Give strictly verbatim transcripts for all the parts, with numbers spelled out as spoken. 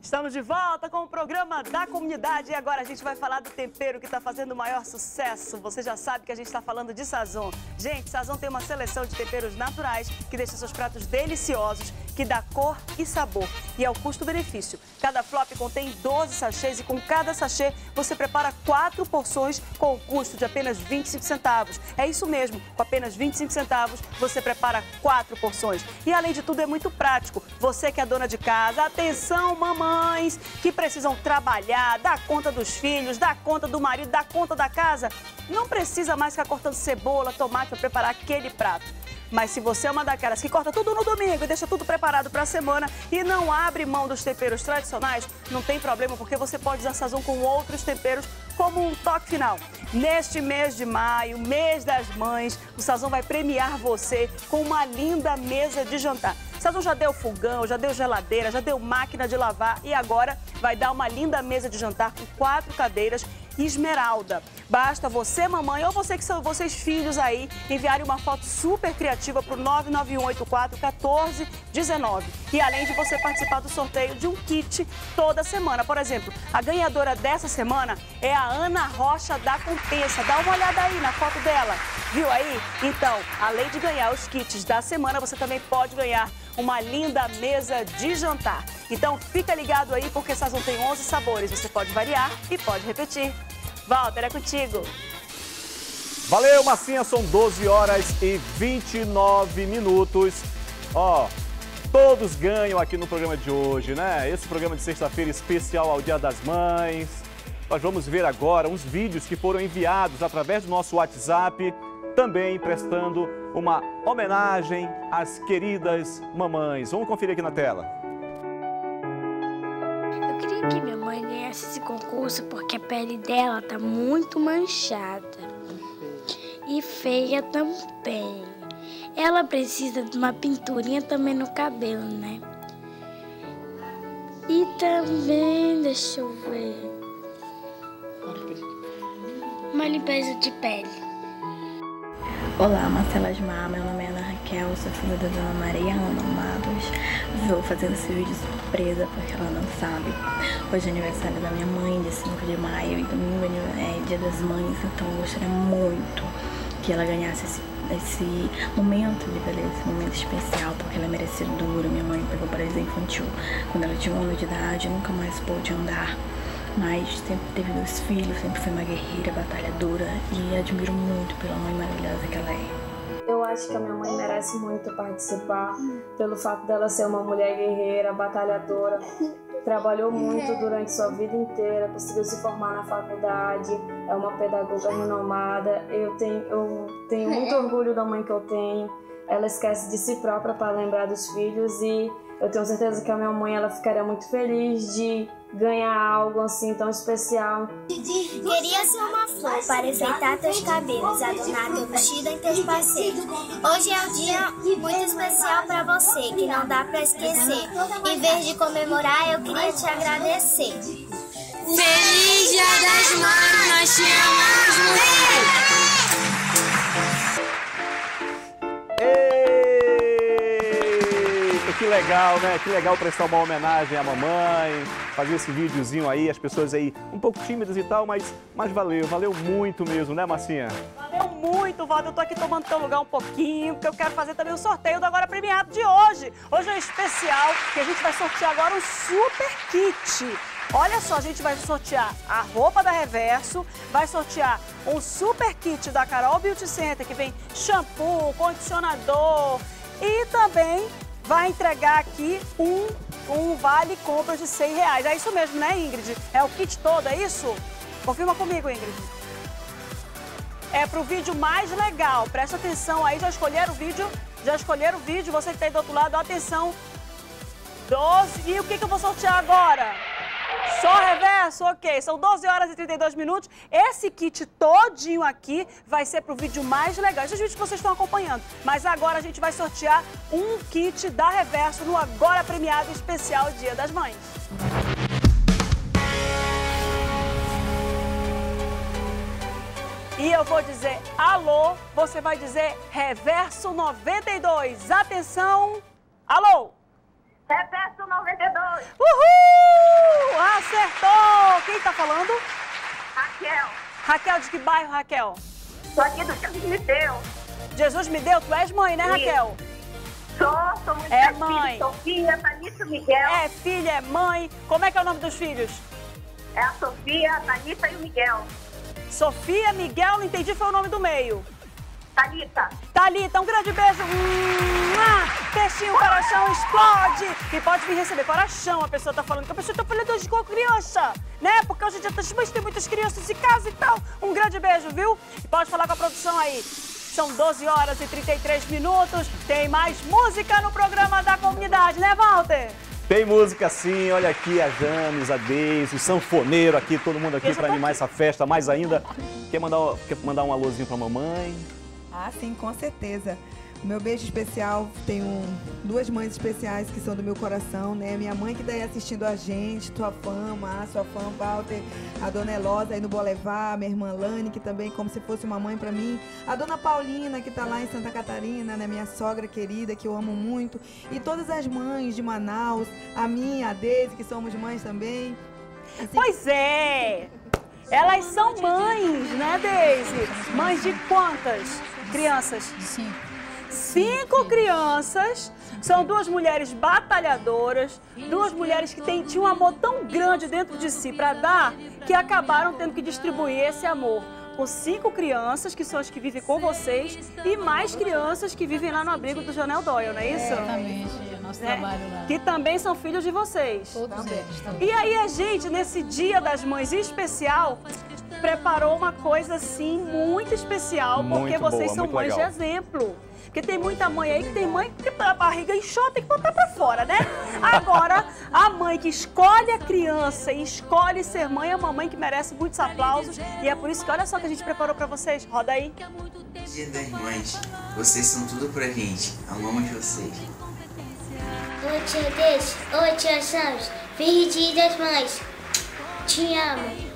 Estamos de volta com o programa da comunidade e agora a gente vai falar do tempero que está fazendo o maior sucesso. Você já sabe que a gente está falando de Sazon. Gente, Sazon tem uma seleção de temperos naturais que deixa seus pratos deliciosos, que dá cor e sabor. E é o custo-benefício. Cada flop contém doze sachês e com cada sachê você prepara quatro porções com o custo de apenas vinte e cinco centavos. É isso mesmo, com apenas vinte e cinco centavos você prepara quatro porções. E além de tudo é muito prático. Você que é dona de casa, atenção mamãe! Mães que precisam trabalhar, dar conta dos filhos, dar conta do marido, dar conta da casa, não precisa mais ficar cortando cebola, tomate para preparar aquele prato. Mas se você é uma daquelas que corta tudo no domingo e deixa tudo preparado para a semana e não abre mão dos temperos tradicionais, não tem problema, porque você pode usar Sazon com outros temperos como um toque final. Neste mês de maio, mês das mães, o Sazon vai premiar você com uma linda mesa de jantar. Sazon já deu fogão, já deu geladeira, já deu máquina de lavar e agora vai dar uma linda mesa de jantar com quatro cadeiras esmeralda. Basta você, mamãe, ou você que são vocês filhos aí, enviarem uma foto super criativa para o nove nove um oito quatro um quatro um nove. E além de você participar do sorteio de um kit toda semana. Por exemplo, a ganhadora dessa semana é a Ana Rocha da Compensa. Dá uma olhada aí na foto dela. Viu aí? Então, além de ganhar os kits da semana, você também pode ganhar uma linda mesa de jantar. Então, fica ligado aí, porque Sazon tem onze sabores. Você pode variar e pode repetir. Walter, é contigo. Valeu, Massinha. São doze horas e vinte e nove minutos. Ó, todos ganham aqui no programa de hoje, né? Esse programa de sexta-feira especial ao Dia das Mães. Nós vamos ver agora uns vídeos que foram enviados através do nosso WhatsApp, também prestando uma homenagem às queridas mamães. Vamos conferir aqui na tela. Eu queria que minha mãe ganhasse esse concurso porque a pele dela tá muito manchada e feia também. Ela precisa de uma pinturinha também no cabelo, né? E também, deixa eu ver, uma limpeza de pele. Olá, Marcela Asmar, meu nome é Ana Raquel, sou filha da Dona Maria Ana Amados. Vou fazer esse vídeo surpresa porque ela não sabe. Hoje é aniversário da minha mãe, dia cinco de maio, e domingo é dia das mães, então eu gostaria muito que ela ganhasse esse, esse momento de beleza, esse momento especial, porque ela é merecedora. Minha mãe pegou paralisia infantil quando ela tinha um ano de idade, nunca mais pôde andar. Mas sempre teve dois filhos, sempre foi uma guerreira, batalhadora e admiro muito pela mãe maravilhosa que ela é. Eu acho que a minha mãe merece muito participar pelo fato dela ser uma mulher guerreira, batalhadora, trabalhou muito durante sua vida inteira, conseguiu se formar na faculdade, é uma pedagoga renomada. Eu tenho, eu tenho muito orgulho da mãe que eu tenho. Ela esquece de si própria para lembrar dos filhos e eu tenho certeza que a minha mãe ela ficaria muito feliz de ganhar algo assim tão especial. Queria ser uma flor para enfeitar teus cabelos, adornar teu vestido em teus passeios. Hoje é um dia muito especial para você, que não dá para esquecer. Em vez de comemorar, eu queria te agradecer. Feliz Dia das Mães, nós te amamos muito! Que legal, né? Que legal prestar uma homenagem à mamãe, fazer esse videozinho aí, as pessoas aí um pouco tímidas e tal, mas, mas valeu, valeu muito mesmo, né, Massinha? Valeu muito, Walter. Eu tô aqui tomando teu lugar um pouquinho, porque eu quero fazer também o sorteio do Agora Premiado de hoje. Hoje é especial, que a gente vai sortear agora um super kit. Olha só, a gente vai sortear a roupa da Reverso, vai sortear um super kit da Carol Beauty Center, que vem shampoo, condicionador e também vai entregar aqui um, um vale compras de cem reais. É isso mesmo, né, Ingrid? É o kit todo, é isso? Confirma comigo, Ingrid. É pro vídeo mais legal. Presta atenção aí, já escolheram o vídeo? Já escolheram o vídeo? Você que tá aí do outro lado, atenção. doze. E o que, que eu vou sortear agora? Só Reverso? Ok. São doze horas e trinta e dois minutos. Esse kit todinho aqui vai ser pro vídeo mais legal. Esses vídeos que vocês estão acompanhando. Mas agora a gente vai sortear um kit da Reverso no Agora Premiado Especial Dia das Mães. E eu vou dizer alô, você vai dizer Reverso noventa e dois. Atenção, alô! Repete noventa e dois. Uhul! Acertou! Quem tá falando? Raquel. Raquel, de que bairro, Raquel? Sou aqui do Jesus me deu. Jesus me deu? Tu és mãe, né, Raquel? Sou, sou muito É mãe. Sofia, Thalita, Miguel. É filha, é mãe. Como é que é o nome dos filhos? É a Sofia, a Thalita e o Miguel. Sofia, Miguel, não entendi, foi o nome do meio. Thalita. Thalita, um grande beijo. Peixinho, coração, explode. E pode vir receber coração, a pessoa tá falando que a pessoa tá falando de com a criança, né? Porque hoje em dia as mães têm muitas crianças em casa e tal. Um grande beijo, viu? E pode falar com a produção aí. São doze horas e trinta e três minutos. Tem mais música no programa da comunidade, né, Walter? Tem música sim, olha aqui a James, a Deise, o sanfoneiro aqui, todo mundo aqui para animar essa festa mais ainda. Quer mandar, quer mandar um alôzinho para a mamãe? Ah, sim, com certeza. O meu beijo especial, tenho duas mães especiais que são do meu coração, né? Minha mãe que está aí assistindo a gente, tua fã, a sua fã, Walter, a dona Elosa aí no Bolevar, minha irmã Lani, que também como se fosse uma mãe para mim, a dona Paulina, que está lá em Santa Catarina, né? Minha sogra querida, que eu amo muito, e todas as mães de Manaus, a minha, a Deise, que somos mães também. Assim... Pois é! Elas são mães, né, Deise? Mães de quantas crianças? Cinco. Cinco crianças, são duas mulheres batalhadoras, duas mulheres que têm, tinham um amor tão grande dentro de si para dar, que acabaram tendo que distribuir esse amor com cinco crianças, que são as que vivem com vocês, e mais crianças que vivem lá no abrigo do Jonel Doyle, não é isso? Exatamente, é nosso é, trabalho lá. Que também são filhos de vocês. Todos eles. E aí a gente, nesse Dia das Mães em especial, preparou uma coisa assim muito especial, porque muito vocês boa, são mães legal. de exemplo. Porque tem muita mãe aí que tem mãe que a barriga inchou, tem que botar pra fora, né? Agora, a mãe que escolhe a criança e escolhe ser mãe é uma mãe que merece muitos aplausos. E é por isso que olha só que a gente preparou pra vocês. Roda aí. Dia das Mães, vocês são tudo pra gente. Amamos vocês. Oi, tia Deise. Oi, tia Santos. Feliz Dia das Mães. Te amo.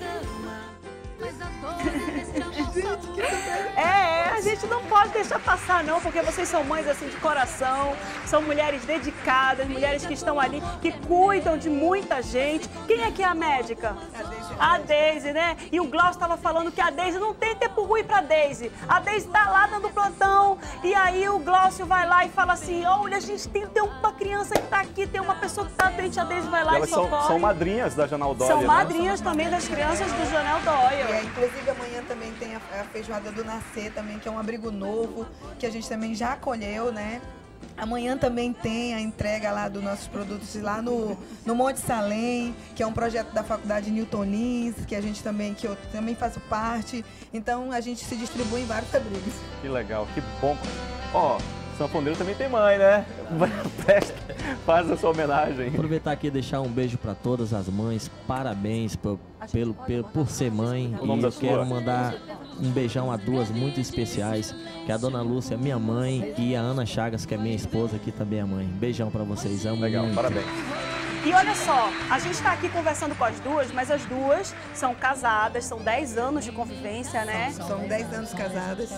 É, a gente não pode deixar passar não, porque vocês são mães assim de coração, são mulheres dedicadas, mulheres que estão ali, que cuidam de muita gente. Quem é que é a médica? A Deise, né? E o Glaucio estava falando que a Deise não tem tempo ruim pra Deise. A Deise tá lá dando plantão e aí o Glaucio vai lá e fala assim, olha, a gente tem, tem uma criança que tá aqui, tem uma pessoa que tá doente, a Deise vai lá e, e elas socorre. São, são madrinhas da Jonel Doyle, São né? madrinhas também das crianças do Jonel Doyle. É, inclusive amanhã também tem a, a feijoada do Nascer também, que é um abrigo novo, que a gente também já acolheu, né? Amanhã também tem a entrega lá dos nossos produtos lá no, no Monte Salém, que é um projeto da Faculdade Newton Lins, que a gente também, que eu também faço parte. Então a gente se distribui em vários abrigos. Que legal, que bom. Ó, oh, sanfoneiro também tem mãe, né? Presta, faz a sua homenagem. Aproveitar aqui e deixar um beijo para todas as mães. Parabéns por, pelo, pelo, por ser mãe. O nome e da eu sua? quero mandar um beijão a duas muito especiais, que é a Dona Lúcia, minha mãe, e a Ana Chagas, que é minha esposa, que também é mãe. Beijão para vocês, amo Legal, muito. parabéns. E olha só, a gente está aqui conversando com as duas, mas as duas são casadas, são dez anos de convivência, né? São, são dez anos casadas.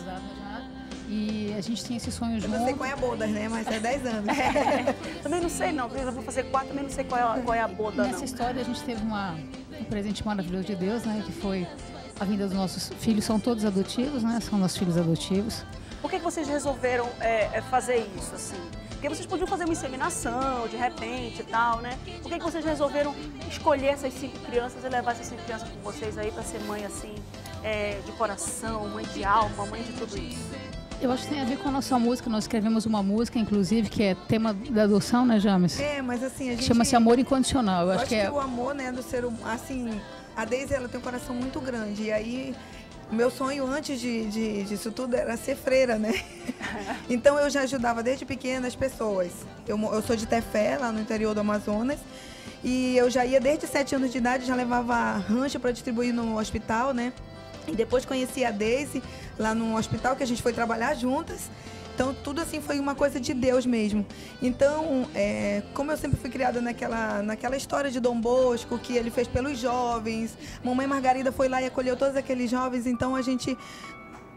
E a gente tinha esse sonho junto. Eu não sei qual é a boda, né? Mas é dez anos. É, também não sei não, eu vou fazer quatro, também não sei qual é, a, qual é a boda, Nessa não. história a gente teve uma, um presente maravilhoso de Deus, né? Que foi a vinda dos nossos filhos, são todos adotivos, né? São nossos filhos adotivos. Por que, que vocês resolveram é, fazer isso, assim? Porque vocês podiam fazer uma inseminação, de repente e tal, né? Por que, que vocês resolveram escolher essas cinco crianças e levar essas cinco crianças com vocês aí para ser mãe, assim, é, de coração, mãe de alma, mãe de tudo isso? Eu acho que tem a ver com a nossa música. Nós escrevemos uma música, inclusive, que é tema da adoção, né, James? É, mas assim, a gente... Chama-se Amor Incondicional. Eu, eu acho, acho que, que é... o amor, né, do ser humano, assim, a Deise, ela tem um coração muito grande. E aí, meu sonho antes de, de, disso tudo era ser freira, né? Então eu já ajudava desde pequena as pessoas. Eu, eu sou de Tefé, lá no interior do Amazonas. E eu já ia desde sete anos de idade, já levava rancho para distribuir no hospital, né? E depois conheci a Deise lá no hospital, que a gente foi trabalhar juntas. Então, tudo assim foi uma coisa de Deus mesmo. Então, é, como eu sempre fui criada naquela, naquela história de Dom Bosco, que ele fez pelos jovens, Mamãe Margarida foi lá e acolheu todos aqueles jovens, então a gente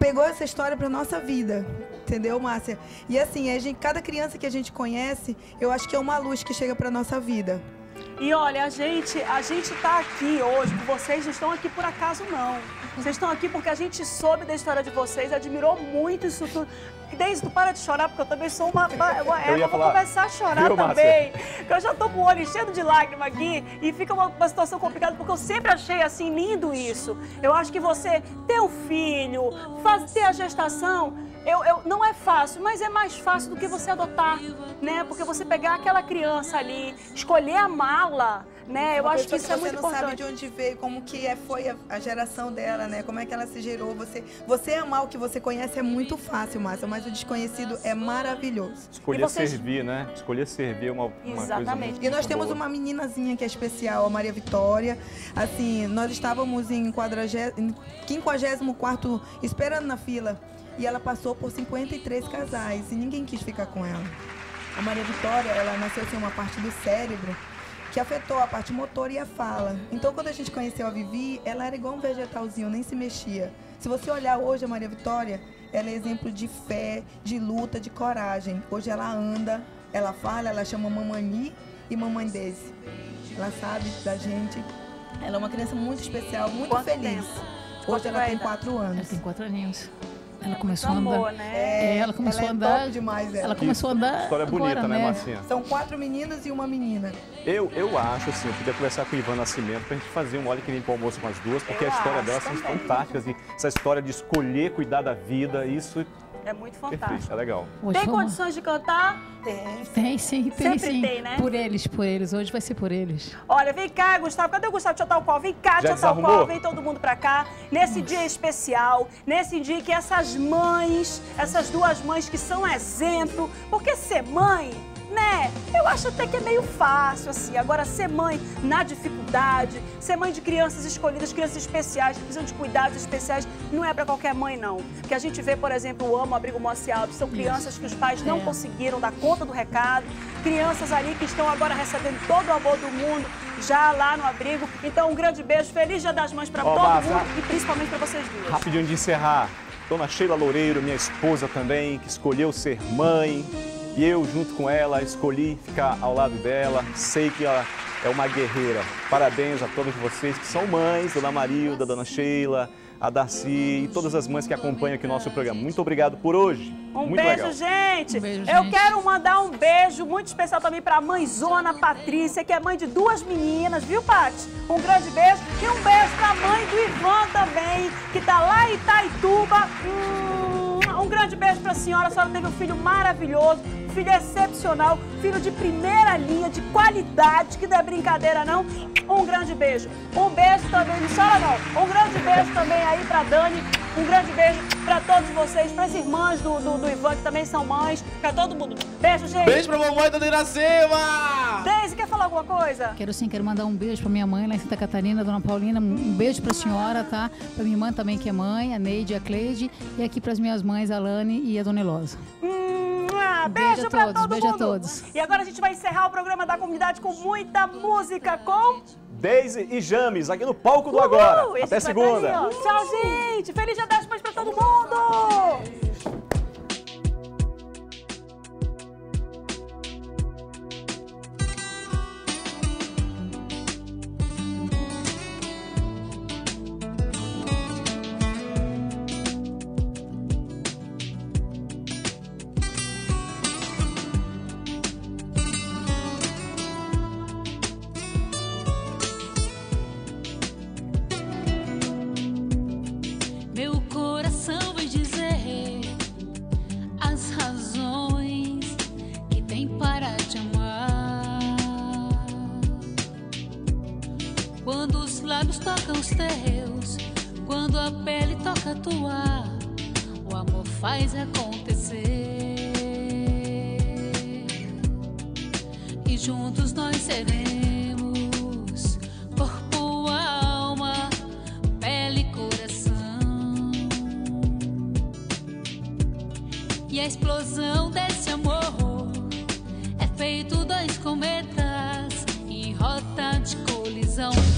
pegou essa história para nossa vida. Entendeu, Márcia? E assim, a gente, cada criança que a gente conhece, eu acho que é uma luz que chega para nossa vida. E olha, a gente a gente tá aqui hoje, vocês não estão aqui por acaso, não. Vocês estão aqui porque a gente soube da história de vocês, admirou muito isso tudo. Desde tu para de chorar, porque eu também sou uma... uma eu, eu vou falar, começar a chorar viu, também. Porque eu já tô com o olho enchendo de lágrima aqui e fica uma, uma situação complicada, porque eu sempre achei assim lindo isso. Eu acho que você ter um filho, faz, ter a gestação... Eu, eu, não é fácil, mas é mais fácil do que você adotar, né? Porque você pegar aquela criança ali, escolher a mala, né? Eu acho que isso é muito importante. Você não sabe de onde veio, como que é, foi a, a geração dela, né? Como é que ela se gerou. Você, você amar o que você conhece é muito fácil, Márcia, mas o desconhecido é maravilhoso. Escolher vocês... servir, né? Escolher servir é uma, uma Exatamente. coisa muito E nós temos boa. uma meninazinha que é especial, a Maria Vitória. Assim, nós estávamos em quinquagésimo quarto esperando na fila. E ela passou por cinquenta e três casais e ninguém quis ficar com ela. A Maria Vitória, ela nasceu sem uma parte do cérebro que afetou a parte motor e a fala. Então, quando a gente conheceu a Vivi, ela era igual um vegetalzinho, nem se mexia. Se você olhar hoje a Maria Vitória, ela é exemplo de fé, de luta, de coragem. Hoje ela anda, ela fala, ela chama Mamani e Mamãe Desi. Ela sabe da gente. Ela é uma criança muito especial, muito Quanto feliz. Tempo? Hoje Quanto ela tem quatro anos. Ela tem quatro aninhos. Ela começou Muito a andar. amor, né? É, ela começou ela a andar. É top demais, ela. Ela começou a andar. História bonita, agora, né, né, Marcinha? São quatro meninos e uma menina. Eu, eu acho, assim, eu podia conversar com o Ivan Nascimento pra gente fazer um Olha que Limpa o Almoço com as duas, porque Eu a história acho delas são também. fantásticas. E essa história de escolher, cuidar da vida, isso É muito perfeito, fantástico. é legal. Hoje Tem vamos- condições de cantar? Tem. Tem sim, tem Sempre sim. tem, né? Por eles, por eles. Hoje vai ser por eles. Olha, vem cá, Gustavo. Cadê o Gustavo? Deixa eu dar o pau. Vem cá, deixa eu dar o desarrumou? pau. Vem todo mundo pra cá. Nesse dia especial, nesse dia que essas mães, essas duas mães que são exemplo, porque ser mãe, né? Eu acho até que é meio fácil, assim. Agora, ser mãe na dificuldade, ser mãe de crianças escolhidas, crianças especiais, que precisam de cuidados especiais, não é pra qualquer mãe, não. Porque a gente vê, por exemplo, o Amo, o Abrigo Moça e Alves, são crianças que os pais não É. conseguiram dar conta do recado, crianças ali que estão agora recebendo todo o amor do mundo, já lá no abrigo. Então, um grande beijo, feliz Dia das Mães pra Ó, todo Márcia. mundo e principalmente pra vocês duas. Rapidinho de encerrar, Dona Sheila Loureiro, minha esposa também, que escolheu ser mãe. E eu, junto com ela, escolhi ficar ao lado dela. Sei que ela é uma guerreira. Parabéns a todas vocês que são mães, Dona Marilda, Dona Sheila, a Darcy e todas as mães que acompanham aqui o nosso programa. Muito obrigado por hoje. Um muito beijo, legal. gente. Um beijo, Eu gente. quero mandar um beijo muito especial também pra mãezona Patrícia, que é mãe de duas meninas, viu, Paty? Um grande beijo. E um beijo pra mãe do Ivan também, que tá lá em Itaituba. Hum, um grande beijo pra senhora. A senhora teve um filho maravilhoso, um filho excepcional, filho de primeira linha, de qualidade, que não é brincadeira, não. Um grande beijo. Um beijo também, não chora não. Um grande beijo também aí pra Dani. Um grande beijo pra todos vocês, pras irmãs do, do, do Ivan, que também são mães, pra todo mundo. Beijo, gente. Beijo pra mamãe da Iracema! Deise, quer falar alguma coisa? Quero sim, quero mandar um beijo pra minha mãe lá em Santa Catarina, Dona Paulina. Um beijo pra senhora, tá? Pra minha irmã também, que é mãe, a Neide e a Cleide. E aqui pras minhas mães, a Lani e a Dona Elosa. Hum, ah, Beijo beijo a pra todos, todo beijo a mundo. todos. E agora a gente vai encerrar o programa da comunidade com muita música, com... Deise e James, aqui no palco do Agora. Uhul, esse Até vai segunda. tá aí, ó. Tchau, gente. Feliz Dia das Mães pra todo mundo. Meu coração vai dizer as razões que tem para te amar. Quando os lábios tocam os teus, quando a pele toca a tua, o amor faz acontecer. E juntos nós seremos corpo, alma, pele e coração. E a explosão desse amor é feito dois cometas em rota de colisão.